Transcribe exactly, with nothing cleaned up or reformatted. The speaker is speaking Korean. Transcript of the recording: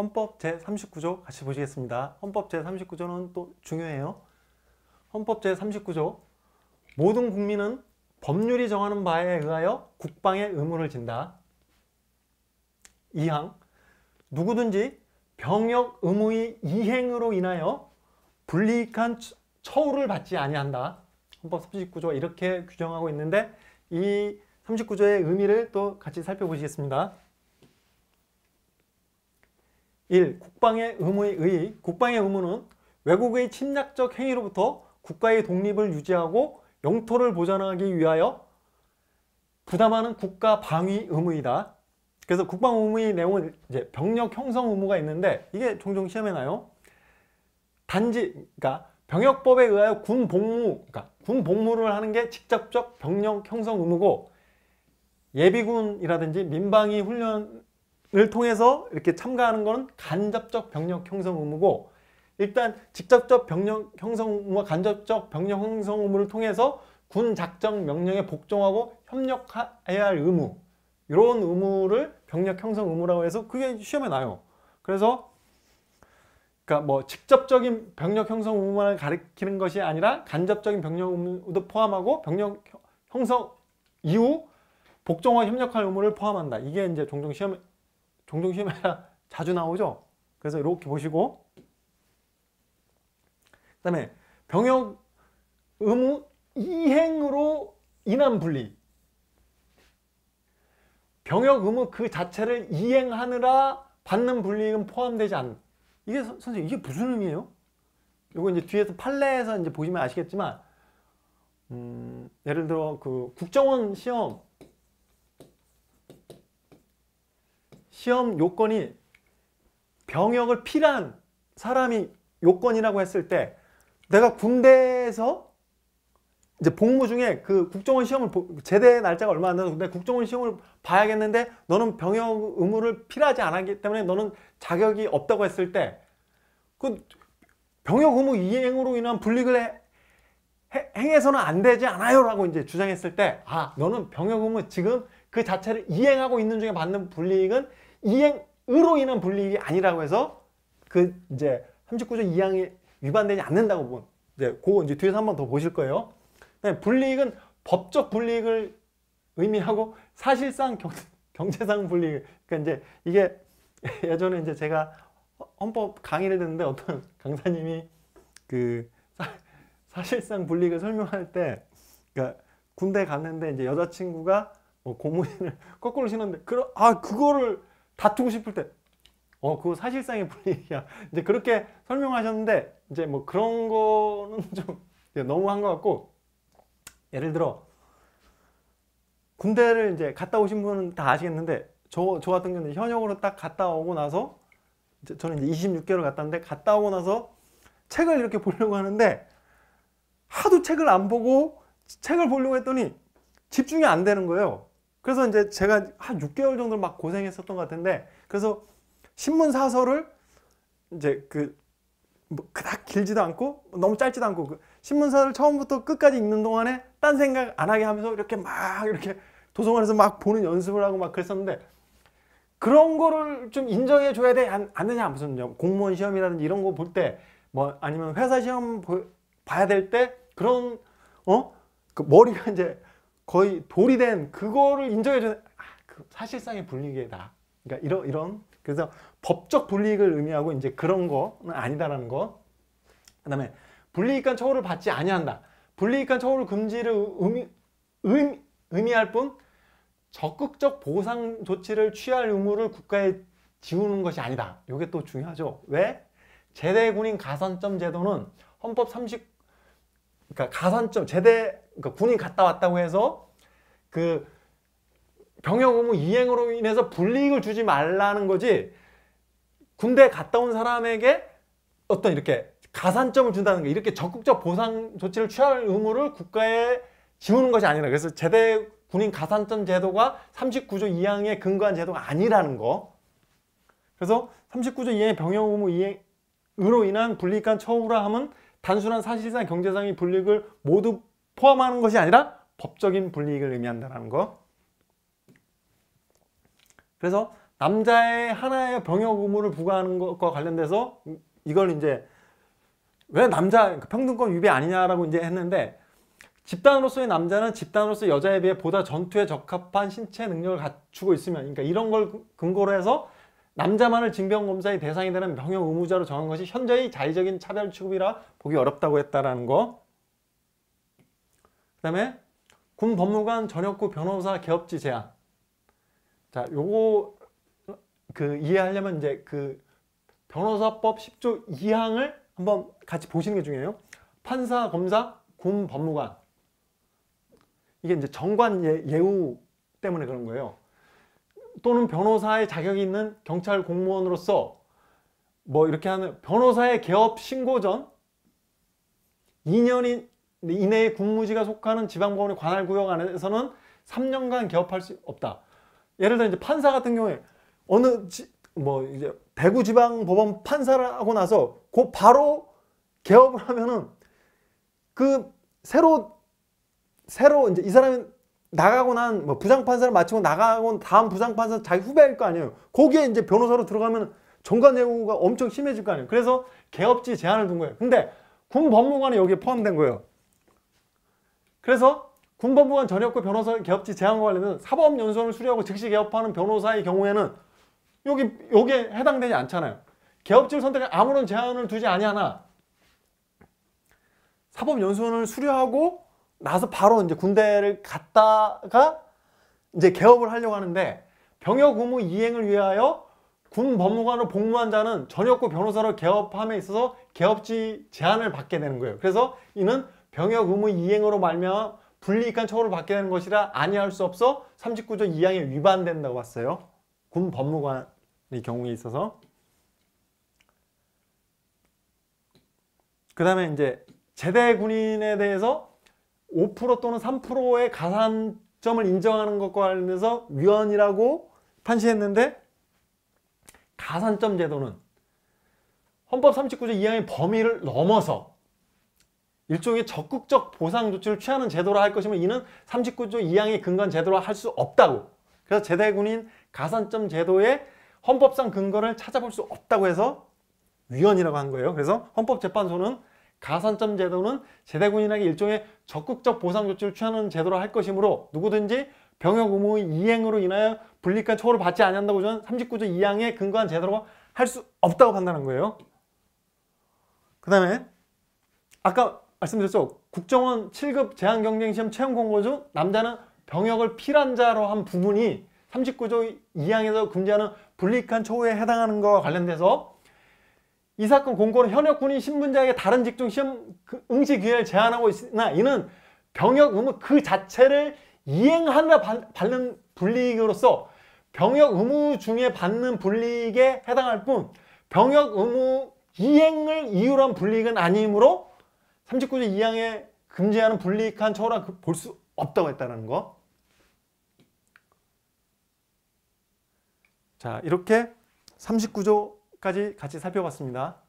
헌법 제삼십구 조 같이 보시겠습니다. 헌법 제삼십구 조는 또 중요해요. 헌법 제삼십구 조 모든 국민은 법률이 정하는 바에 의하여 국방의 의무를 진다. 이 항 누구든지 병역 의무의 이행으로 인하여 불이익한 처우를 받지 아니한다. 헌법 삼십구 조가 이렇게 규정하고 있는데 이 삼십구 조의 의미를 또 같이 살펴보시겠습니다. 일. 국방의 의무의 의. 국방의 의무는 외국의 침략적 행위로부터 국가의 독립을 유지하고 영토를 보존하기 위하여 부담하는 국가 방위 의무이다. 그래서 국방 의무의 내용은 이제 병력 형성 의무가 있는데 이게 종종 시험에 나요. 단지 그러니까 병역법에 의하여 군 복무, 그러니까 군 복무를 하는 게 직접적 병력 형성 의무고, 예비군이라든지 민방위 훈련을 통해서 이렇게 참가하는 것은 간접적 병력 형성 의무고, 일단 직접적 병력 형성 의무와 간접적 병력 형성 의무를 통해서 군 작전 명령에 복종하고 협력해야 할 의무, 이런 의무를 병력 형성 의무라고 해서 그게 시험에 나요. 그래서 그러니까 뭐 직접적인 병력 형성 의무만 가리키는 것이 아니라 간접적인 병력 의무도 포함하고 병력 형성 이후 복종과 협력할 의무를 포함한다. 이게 이제 종종 시험에 종종 시험에 자주 나오죠. 그래서 이렇게 보시고, 그다음에 병역 의무 이행으로 인한 불이익. 병역 의무 그 자체를 이행하느라 받는 불이익은 포함되지 않는. 이게 서, 선생님 이게 무슨 의미예요? 이거 이제 뒤에서 판례에서 이제 보시면 아시겠지만, 음, 예를 들어 그 국정원 시험 시험 요건이 병역을 필요한 사람이 요건이라고 했을 때, 내가 군대에서 이제 복무 중에 그 국정원 시험을 제대 날짜가 얼마 안 돼서 근데 국정원 시험을 봐야겠는데 너는 병역 의무를 필요하지 않았기 때문에 너는 자격이 없다고 했을 때, 그 병역 의무 이행으로 인한 불이익을 해, 해, 행해서는 안 되지 않아요 라고 이제 주장했을 때, 아 너는 병역 의무 지금 그 자체를 이행하고 있는 중에 받는 불이익은 이행으로 인한 불이익이 아니라고 해서 그 이제 삼십구 조 이 항에 위반되지 않는다고 본, 이제 그거 이제 뒤에서 한번 더 보실 거예요. 불이익은 법적 불이익을 의미하고 사실상 경, 경제상 불이익. 그러니까 이제 이게 예전에 이제 제가 헌법 강의를 듣는데 어떤 강사님이 그 사, 사실상 불이익을 설명할 때, 그러니까 군대 갔는데 이제 여자친구가 뭐 고무신을 거꾸로 신었는데 그 아 그거를 다투고 싶을 때, 어 그거 사실상의 불이익이야. 이제 그렇게 설명하셨는데 이제 뭐 그런 거는 좀 너무한 것 같고. 예를 들어 군대를 이제 갔다 오신 분은 다 아시겠는데, 저, 저 같은 경우는 현역으로 딱 갔다 오고 나서 이제 저는 이제 이십육 개월 갔다 왔는데, 갔다 오고 나서 책을 이렇게 보려고 하는데 하도 책을 안 보고 책을 보려고 했더니 집중이 안 되는 거예요. 그래서 이제 제가 한 육 개월 정도 막 고생했었던 것 같은데, 그래서 신문 사설을 이제 그 뭐 그닥 길지도 않고 너무 짧지도 않고 그 신문사를 처음부터 끝까지 읽는 동안에 딴 생각 안 하게 하면서 이렇게 막 이렇게 도서관에서 막 보는 연습을 하고 막 그랬었는데, 그런 거를 좀 인정해 줘야 돼 안, 안 되냐. 무슨 공무원 시험이라든지 이런 거 볼 때 뭐 아니면 회사 시험 보, 봐야 될 때 그런 어 그 머리가 이제 거의 돌이 된 그거를 인정해 줘야 돼. 아, 그 사실상의 불이익이다. 그러니까 이런 이런 그래서 법적 불이익을 의미하고 이제 그런 거는 아니다라는 거. 그 다음에 불이익한 처우를 받지 아니한다. 불이익한 처우를 금지를 의미, 의미, 의미할 뿐 적극적 보상 조치를 취할 의무를 국가에 지우는 것이 아니다. 이게 또 중요하죠. 왜? 제대군인 가산점 제도는 헌법 삼십, 그러니까 가산점, 제대, 그러니까 군인 갔다 왔다고 해서 그 병역 의무 이행으로 인해서 불이익을 주지 말라는 거지, 군대 갔다 온 사람에게 어떤 이렇게 가산점을 준다는 게, 이렇게 적극적 보상 조치를 취할 의무를 국가에 지우는 것이 아니라, 그래서 제대 군인 가산점 제도가 삼십구 조 이 항에 근거한 제도가 아니라는 거. 그래서 삼십구 조 이 항의 병역 의무 이행으로 인한 불이익한 처우라 함은 단순한 사실상 경제상의 불이익을 모두 포함하는 것이 아니라 법적인 불이익을 의미한다는 거. 그래서 남자의 하나의 병역 의무를 부과하는 것과 관련돼서 이걸 이제 왜 남자 평등권 위배 아니냐라고 이제 했는데, 집단으로서의 남자는 집단으로서 여자에 비해 보다 전투에 적합한 신체 능력을 갖추고 있으면, 그러니까 이런 걸 근거로 해서 남자만을 징병검사의 대상이 되는 병역 의무자로 정한 것이 현저히 자의적인 차별 취급이라 보기 어렵다고 했다라는 거. 그 다음에 군 법무관 전역구 변호사 개업지 제한. 자, 요거 그 이해하려면 이제 그 변호사법 십 조 이 항을 한번 같이 보시는 게 중요해요. 판사, 검사, 군 법무관. 이게 이제 정관 예, 예우 때문에 그런 거예요. 또는 변호사의 자격이 있는 경찰 공무원으로서 뭐 이렇게 하는 변호사의 개업 신고 전 이 년 이내에 군무지가 속하는 지방법원의 관할 구역 안에서는 삼 년간 개업할 수 없다. 예를 들어 이제 판사 같은 경우에 어느 지, 뭐 이제 대구지방법원 판사를 하고 나서 그 바로 개업을 하면은 그 새로 새로 이제 이 사람이 나가고 난 뭐 부장판사를 마치고 나가고 다음 부장판사 자기 후배일 거 아니에요. 거기에 이제 변호사로 들어가면 정관예우가 엄청 심해질 거 아니에요. 그래서 개업지 제한을 둔 거예요. 근데 군 법무관이 여기에 포함된 거예요. 그래서 군 법무관 전역구 변호사 개업지 제한과 관련해서 사법연수원을 수료하고 즉시 개업하는 변호사의 경우에는 여기 여기에 해당되지 않잖아요. 개업지를 선택해 아무런 제한을 두지 아니하나 사법연수원을 수료하고 나서 바로 이제 군대를 갔다가 이제 개업을 하려고 하는데, 병역 의무 이행을 위하여 군 법무관으로 복무한 자는 전역구 변호사로 개업함에 있어서 개업지 제한을 받게 되는 거예요. 그래서 이는 병역 의무 이행으로 말미암아 불이익한 처우를 받게 되는 것이라 아니할 수 없어 삼십구 조 이 항에 위반된다고 봤어요. 군 법무관의 경우에 있어서. 그 다음에 이제 제대 군인에 대해서 오 퍼센트 또는 삼 퍼센트의 가산점을 인정하는 것과 관련해서 위헌이라고 판시했는데, 가산점 제도는 헌법 삼십구 조 이 항의 범위를 넘어서 일종의 적극적 보상 조치를 취하는 제도라 할 것이면 이는 삼십구 조 이 항의 근거한 제도라 할 수 없다고. 그래서 제대군인 가산점 제도의 헌법상 근거를 찾아볼 수 없다고 해서 위헌이라고 한 거예요. 그래서 헌법재판소는 가산점 제도는 제대군인에게 일종의 적극적 보상 조치를 취하는 제도라 할 것이므로 누구든지 병역 의무 이행으로 인하여 불이익한 처우를 받지 아니한다고 저는 삼십구 조 이 항에 근거한 제도로 할 수 없다고 판단한 거예요. 그 다음에 아까 말씀드렸죠. 국정원 칠 급 제한경쟁시험 채용 공고 중 남자는 병역을 피란자로 한 부분이 삼십구 조 이 항에서 금지하는 불이익한 처우에 해당하는 것과 관련돼서 이 사건 공고는 현역 군인 신분자에게 다른 직종 시험 응시 기회를 제한하고 있으나 이는 병역 의무 그 자체를 이행하느라 받는 불이익으로서 병역 의무 중에 받는 불이익에 해당할 뿐 병역 의무 이행을 이유로 한 불이익은 아니므로 삼십구 조 이 항에 금지하는 불이익한 처우라 볼 수 없다고 했다는 거. 자, 이렇게 삼십구 조까지 같이 살펴봤습니다.